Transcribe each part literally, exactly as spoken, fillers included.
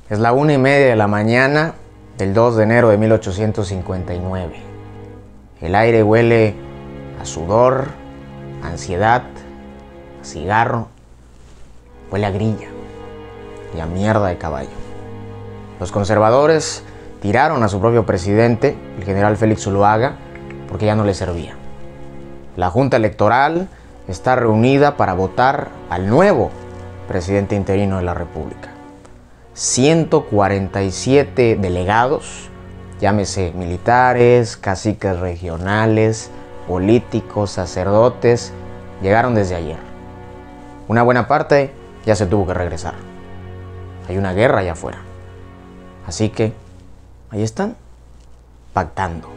Es la una y media de la mañana del dos de enero de mil ochocientos cincuenta y nueve. El aire huele a sudor, a ansiedad, a cigarro, huele a grilla y a mierda de caballo. Los conservadores tiraron a su propio presidente, el general Félix Zuloaga, porque ya no le servía. La Junta Electoral está reunida para votar al nuevo presidente interino de la República. ciento cuarenta y siete delegados, llámese militares, caciques regionales, políticos, sacerdotes, llegaron desde ayer. Una buena parte ya se tuvo que regresar. Hay una guerra allá afuera. Así que ahí están, pactando.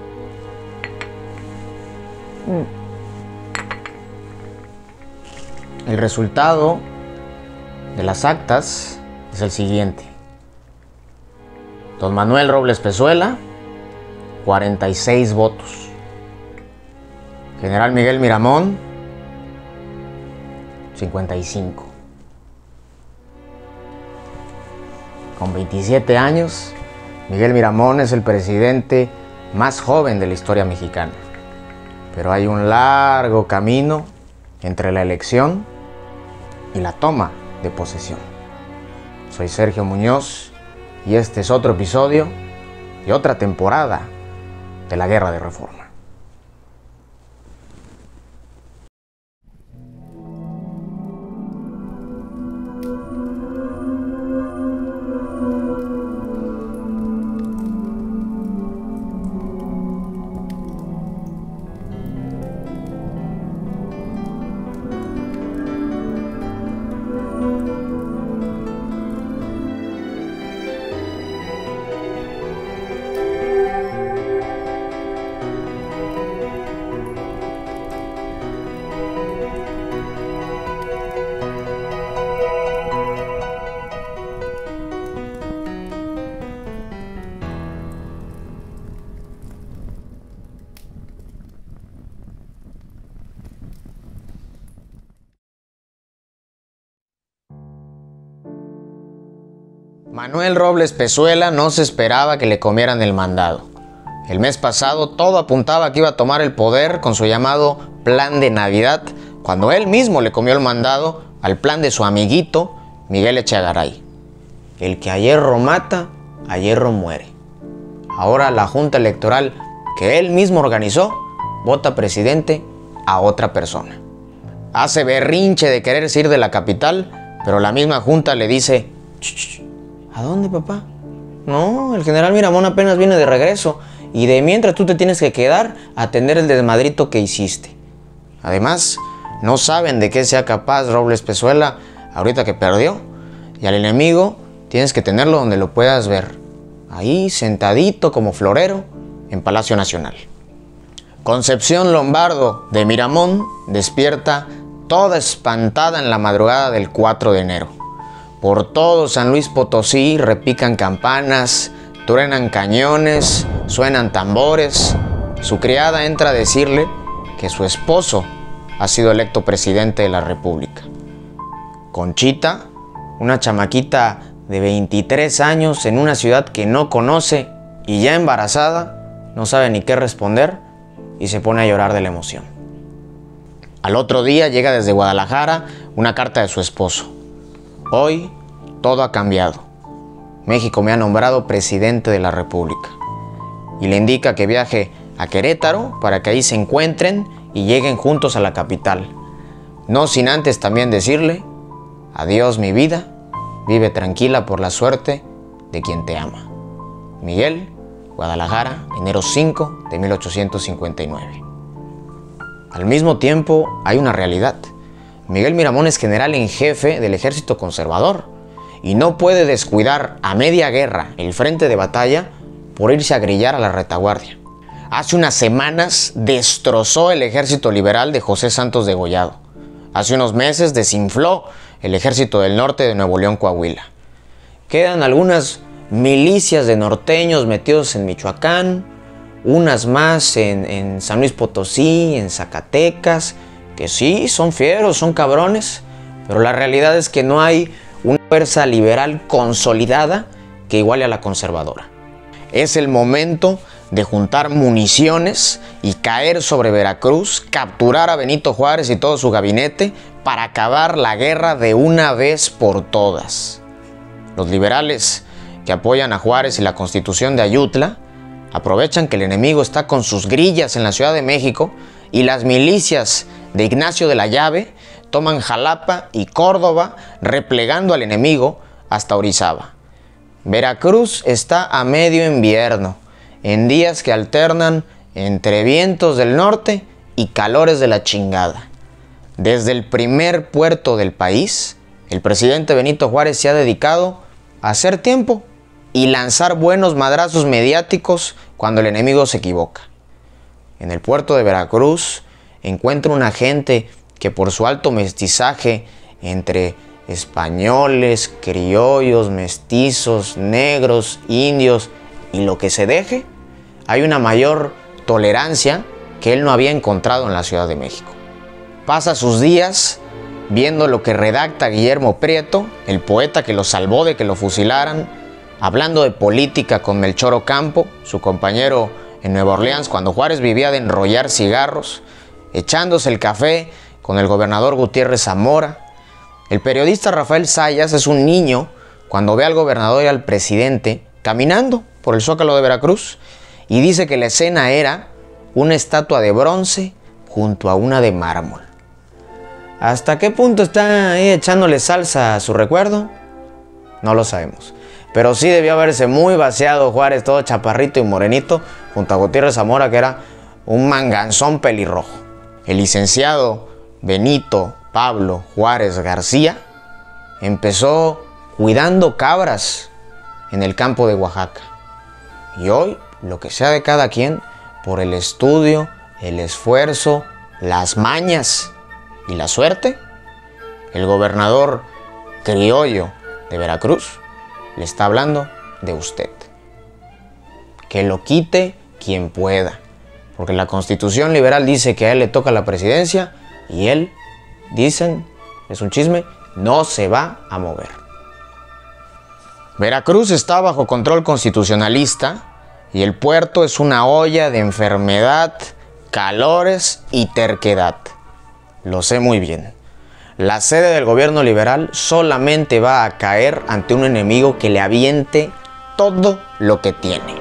El resultado de las actas es el siguiente. Don Manuel Robles Pezuela, cuarenta y seis votos. General Miguel Miramón, cincuenta y cinco. Con veintisiete años, Miguel Miramón es el presidente más joven de la historia mexicana. Pero hay un largo camino entre la elección y la toma de posesión. Soy Sergio Muñoz y este es otro episodio y otra temporada de la Guerra de Reforma. Manuel Robles Pezuela no se esperaba que le comieran el mandado. El mes pasado todo apuntaba que iba a tomar el poder con su llamado Plan de Navidad, cuando él mismo le comió el mandado al plan de su amiguito Miguel Echegaray. El que a hierro mata, a hierro muere. Ahora la Junta Electoral que él mismo organizó vota presidente a otra persona. Hace berrinche de quererse ir de la capital, pero la misma Junta le dice: ¿a dónde, papá? No, el general Miramón apenas viene de regreso y de mientras tú te tienes que quedar a atender el desmadrito que hiciste. Además, no saben de qué sea capaz Robles Pezuela ahorita que perdió, y al enemigo tienes que tenerlo donde lo puedas ver, ahí sentadito como florero en Palacio Nacional. Concepción Lombardo de Miramón despierta toda espantada en la madrugada del cuatro de enero. Por todo San Luis Potosí repican campanas, truenan cañones, suenan tambores. Su criada entra a decirle que su esposo ha sido electo presidente de la República. Conchita, una chamaquita de veintitrés años en una ciudad que no conoce y ya embarazada, no sabe ni qué responder y se pone a llorar de la emoción. Al otro día llega desde Guadalajara una carta de su esposo. Hoy todo ha cambiado. México me ha nombrado presidente de la República. Y le indica que viaje a Querétaro para que ahí se encuentren y lleguen juntos a la capital. No sin antes también decirle: adiós mi vida, vive tranquila por la suerte de quien te ama. Miguel, Guadalajara, enero cinco de mil ochocientos cincuenta y nueve. Al mismo tiempo hay una realidad. Miguel Miramón es general en jefe del ejército conservador y no puede descuidar a media guerra el frente de batalla por irse a grillar a la retaguardia. Hace unas semanas destrozó el ejército liberal de José Santos Degollado. Hace unos meses desinfló el ejército del norte de Nuevo León, Coahuila. Quedan algunas milicias de norteños metidos en Michoacán, unas más en, en San Luis Potosí, en Zacatecas, que sí, son fieros, son cabrones, pero la realidad es que no hay una fuerza liberal consolidada que iguale a la conservadora. Es el momento de juntar municiones y caer sobre Veracruz, capturar a Benito Juárez y todo su gabinete para acabar la guerra de una vez por todas. Los liberales que apoyan a Juárez y la Constitución de Ayutla aprovechan que el enemigo está con sus grillas en la Ciudad de México y las milicias de Ignacio de la Llave toman Jalapa y Córdoba, replegando al enemigo hasta Orizaba. Veracruz está a medio invierno, en días que alternan entre vientos del norte y calores de la chingada. Desde el primer puerto del país, el presidente Benito Juárez se ha dedicado a hacer tiempo y lanzar buenos madrazos mediáticos cuando el enemigo se equivoca. En el puerto de Veracruz encuentra una gente que por su alto mestizaje entre españoles, criollos, mestizos, negros, indios y lo que se deje, hay una mayor tolerancia que él no había encontrado en la Ciudad de México. Pasa sus días viendo lo que redacta Guillermo Prieto, el poeta que lo salvó de que lo fusilaran, hablando de política con Melchor Ocampo, su compañero en Nueva Orleans, cuando Juárez vivía de enrollar cigarros, echándose el café con el gobernador Gutiérrez Zamora. El periodista Rafael Zayas es un niño cuando ve al gobernador y al presidente caminando por el Zócalo de Veracruz y dice que la escena era una estatua de bronce junto a una de mármol. ¿Hasta qué punto está ahí echándole salsa a su recuerdo? No lo sabemos. Pero sí debió haberse muy vaciado Juárez, todo chaparrito y morenito, junto a Gutiérrez Zamora, que era un manganzón pelirrojo. El licenciado Benito Pablo Juárez García empezó cuidando cabras en el campo de Oaxaca. Y hoy, lo que sea de cada quien, por el estudio, el esfuerzo, las mañas y la suerte, el gobernador criollo de Veracruz le está hablando de usted. Que lo quite quien pueda, porque la Constitución liberal dice que a él le toca la presidencia y él, dicen, es un chisme, no se va a mover. Veracruz está bajo control constitucionalista y el puerto es una olla de enfermedad, calores y terquedad. Lo sé muy bien. La sede del gobierno liberal solamente va a caer ante un enemigo que le aviente todo lo que tiene.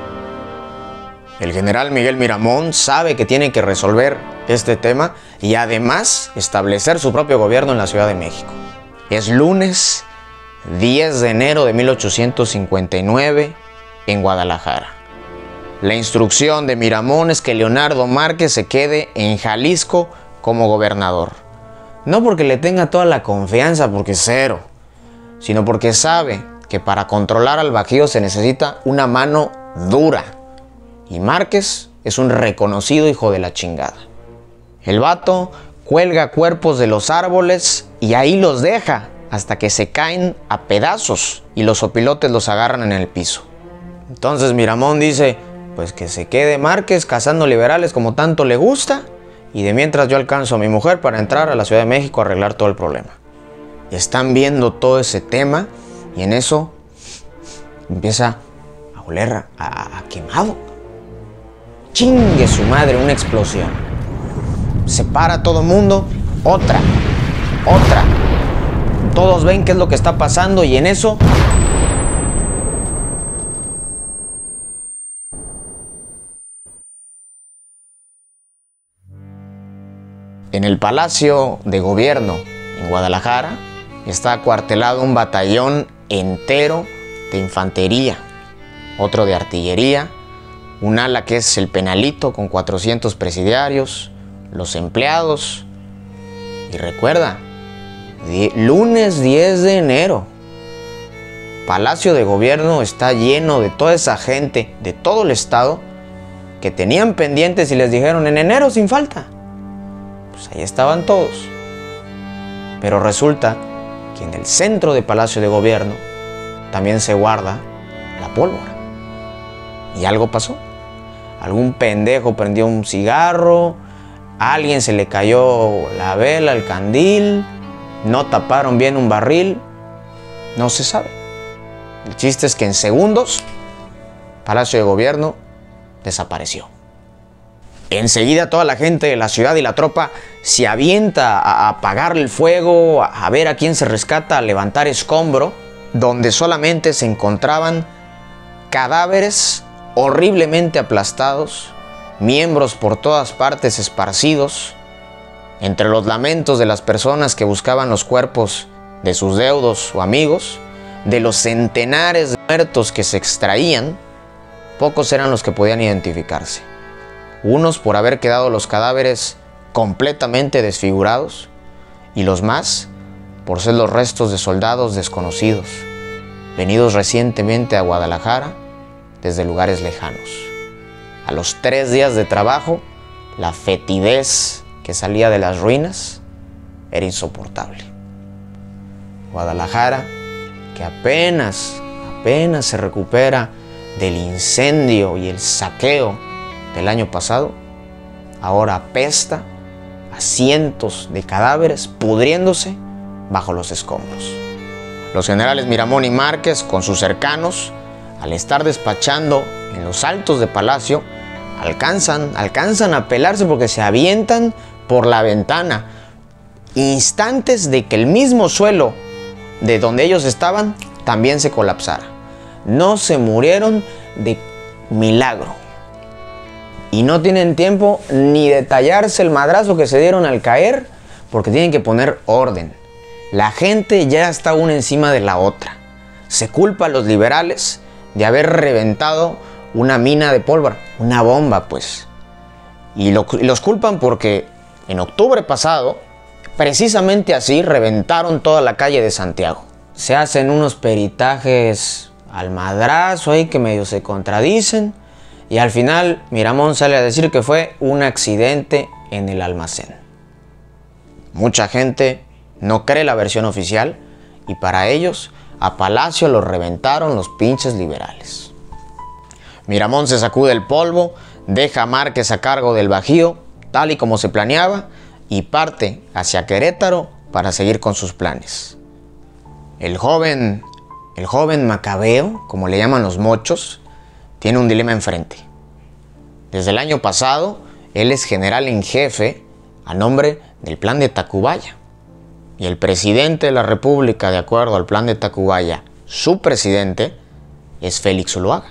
El general Miguel Miramón sabe que tiene que resolver este tema y además establecer su propio gobierno en la Ciudad de México. Es lunes diez de enero de mil ochocientos cincuenta y nueve en Guadalajara. La instrucción de Miramón es que Leonardo Márquez se quede en Jalisco como gobernador. No porque le tenga toda la confianza, porque cero, sino porque sabe que para controlar al Bajío se necesita una mano dura. Y Márquez es un reconocido hijo de la chingada. El vato cuelga cuerpos de los árboles y ahí los deja hasta que se caen a pedazos y los opilotes los agarran en el piso. Entonces Miramón dice, pues que se quede Márquez cazando liberales como tanto le gusta, y de mientras yo alcanzo a mi mujer para entrar a la Ciudad de México a arreglar todo el problema. Y están viendo todo ese tema y en eso empieza a oler a, a, a quemado. Chingue su madre, una explosión. Se para todo el mundo, otra, otra. Todos ven qué es lo que está pasando y en eso en el Palacio de Gobierno en Guadalajara está acuartelado un batallón entero de infantería, otro de artillería, un ala que es el Penalito con cuatrocientos presidiarios, los empleados. Y recuerda, lunes diez de enero, Palacio de Gobierno está lleno de toda esa gente de todo el estado que tenían pendientes y les dijeron en enero sin falta. Pues ahí estaban todos. Pero resulta que en el centro de Palacio de Gobierno también se guarda la pólvora. Y algo pasó. Algún pendejo prendió un cigarro, a alguien se le cayó la vela, el candil, no taparon bien un barril No se sabe. El chiste es que en segundos, Palacio de Gobierno desapareció. Enseguida toda la gente de la ciudad y la tropa se avienta a apagar el fuego, a ver a quién se rescata, a levantar escombro, donde solamente se encontraban cadáveres horriblemente aplastados, miembros por todas partes esparcidos, entre los lamentos de las personas que buscaban los cuerpos de sus deudos o amigos, de los centenares de muertos que se extraían, pocos eran los que podían identificarse. Unos por haber quedado los cadáveres completamente desfigurados y los más por ser los restos de soldados desconocidos, venidos recientemente a Guadalajara desde lugares lejanos. A los tres días de trabajo, la fetidez que salía de las ruinas era insoportable. Guadalajara, que apenas, apenas se recupera del incendio y el saqueo del año pasado, ahora apesta a cientos de cadáveres pudriéndose bajo los escombros. Los generales Miramón y Márquez, con sus cercanos, al estar despachando en los altos de Palacio, alcanzan, alcanzan a pelarse porque se avientan por la ventana, instantes de que el mismo suelo de donde ellos estaban también se colapsara. No se murieron de milagro. Y no tienen tiempo ni de tallarse el madrazo que se dieron al caer, porque tienen que poner orden. La gente ya está una encima de la otra. Se culpa a los liberales de haber reventado una mina de pólvora, una bomba pues. Y, lo, y los culpan porque en octubre pasado, precisamente así, reventaron toda la calle de Santiago. Se hacen unos peritajes al madrazo ahí que medio se contradicen. Y al final Miramón sale a decir que fue un accidente en el almacén. Mucha gente no cree la versión oficial y para ellos a Palacio lo reventaron los pinches liberales. Miramón se sacude el polvo, deja a Márquez a cargo del Bajío, tal y como se planeaba, y parte hacia Querétaro para seguir con sus planes. El joven, el joven Macabeo, como le llaman los mochos, tiene un dilema enfrente. Desde el año pasado, él es general en jefe a nombre del Plan de Tacubaya. Y el presidente de la República, de acuerdo al Plan de Tacubaya, su presidente es Félix Zuloaga.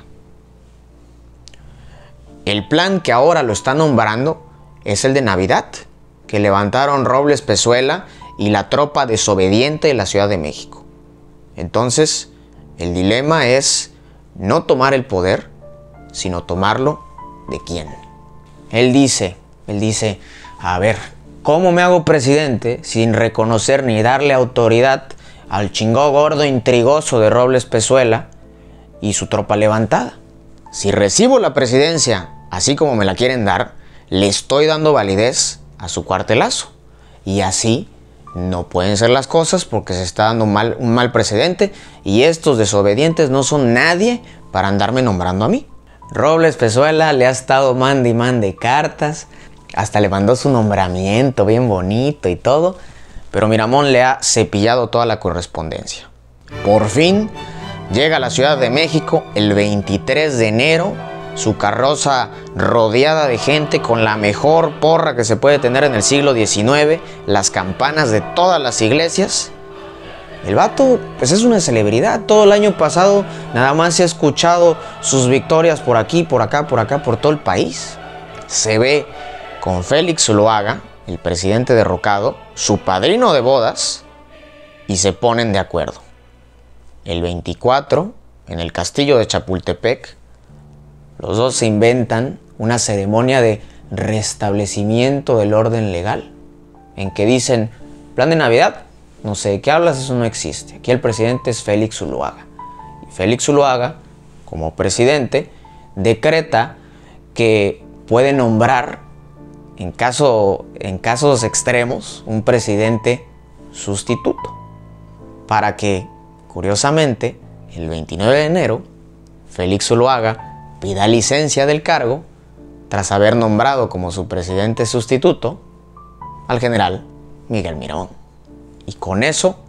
El plan que ahora lo está nombrando es el de Navidad, que levantaron Robles Pezuela y la tropa desobediente de la Ciudad de México. Entonces, el dilema es no tomar el poder, sino tomarlo de quién. Él dice, él dice, a ver, ¿cómo me hago presidente sin reconocer ni darle autoridad al chingó gordo intrigoso de Robles Pezuela y su tropa levantada? Si recibo la presidencia así como me la quieren dar, le estoy dando validez a su cuartelazo. Y así no pueden ser las cosas porque se está dando mal, un mal precedente y estos desobedientes no son nadie para andarme nombrando a mí. Robles Pezuela le ha estado mande y mande cartas, hasta le mandó su nombramiento bien bonito y todo, pero Miramón le ha cepillado toda la correspondencia. Por fin llega a la Ciudad de México el veintitrés de enero, su carroza rodeada de gente con la mejor porra que se puede tener en el siglo diecinueve, las campanas de todas las iglesias. El vato pues es una celebridad. Todo el año pasado nada más se ha escuchado sus victorias por aquí, por acá, por acá, por todo el país. Se ve con Félix Zuloaga, el presidente derrocado, su padrino de bodas, y se ponen de acuerdo. El veinticuatro, en el castillo de Chapultepec, los dos se inventan una ceremonia de restablecimiento del orden legal, en que dicen, plan de Navidad, no sé de qué hablas, eso no existe. Aquí el presidente es Félix Zuloaga. Y Félix Zuloaga, como presidente, decreta que puede nombrar, en, caso, en casos extremos, un presidente sustituto. Para que, curiosamente, el veintinueve de enero, Félix Zuloaga pida licencia del cargo tras haber nombrado como su presidente sustituto al general Miguel Miramón. Y con eso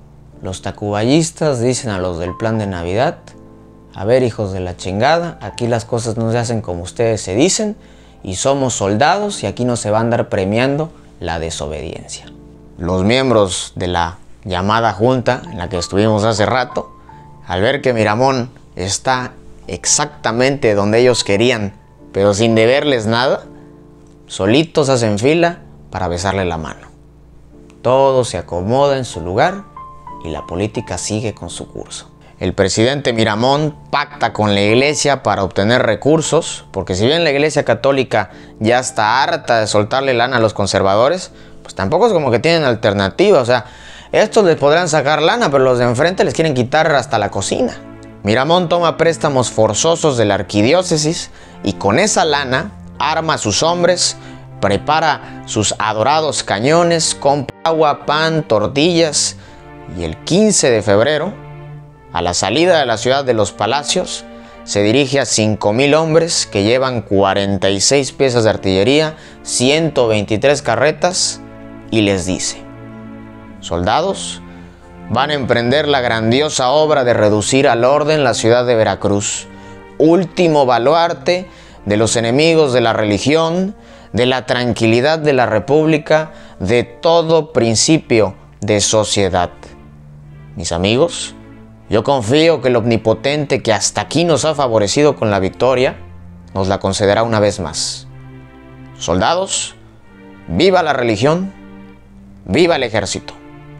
los tacubayistas dicen a los del plan de Navidad: a ver, hijos de la chingada, aquí las cosas no se hacen como ustedes se dicen y somos soldados y aquí no se va a andar premiando la desobediencia. Los miembros de la llamada junta en la que estuvimos hace rato, al ver que Miramón está exactamente donde ellos querían, pero sin deberles nada, solitos hacen fila para besarle la mano. Todo se acomoda en su lugar y la política sigue con su curso. El presidente Miramón pacta con la iglesia para obtener recursos, porque si bien la iglesia católica ya está harta de soltarle lana a los conservadores, pues tampoco es como que tienen alternativa. O sea, estos les podrán sacar lana, pero los de enfrente les quieren quitar hasta la cocina. Miramón toma préstamos forzosos de la arquidiócesis y con esa lana arma a sus hombres, prepara sus adorados cañones, compra agua, pan, tortillas y el quince de febrero, a la salida de la ciudad de los Palacios, se dirige a cinco mil hombres que llevan cuarenta y seis piezas de artillería, ciento veintitrés carretas y les dice: soldados, van a emprender la grandiosa obra de reducir al orden la ciudad de Veracruz, último baluarte de los enemigos de la religión, de la tranquilidad de la república, de todo principio de sociedad. Mis amigos, yo confío que el omnipotente que hasta aquí nos ha favorecido con la victoria, nos la concederá una vez más. Soldados, viva la religión, viva el ejército.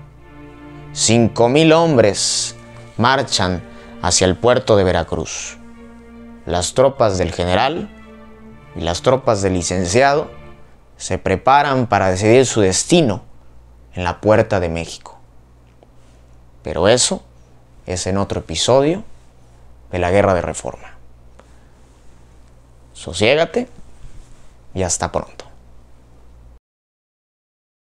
Cinco mil hombres marchan hacia el puerto de Veracruz. Las tropas del general y las tropas del licenciado se preparan para decidir su destino en la Puerta de México. Pero eso es en otro episodio de la Guerra de Reforma. Sosiégate y hasta pronto.